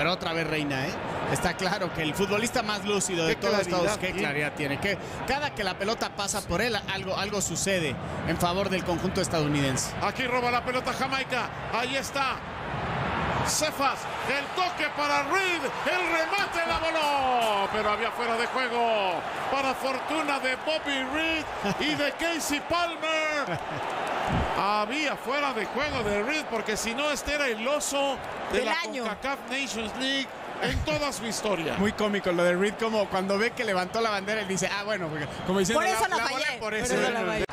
pero otra vez reina, ¿eh? Está claro que el futbolista más lúcido de todos Estados, qué claridad tiene. Que cada que la pelota pasa por él, algo sucede en favor del conjunto estadounidense. Aquí roba la pelota Jamaica. Ahí está Cephas, el toque para Reed, el remate la voló, pero había fuera de juego para fortuna de Bobby Reed y de Casey Palmer. Había fuera de juego de Reed, porque si no, este era el oso de la CONCACAF Nations League en toda su historia. Muy cómico lo de Reed, como cuando ve que levantó la bandera, él dice, ah, bueno, como diciendo, por eso la fallé. Por eso. Por eso la fallé.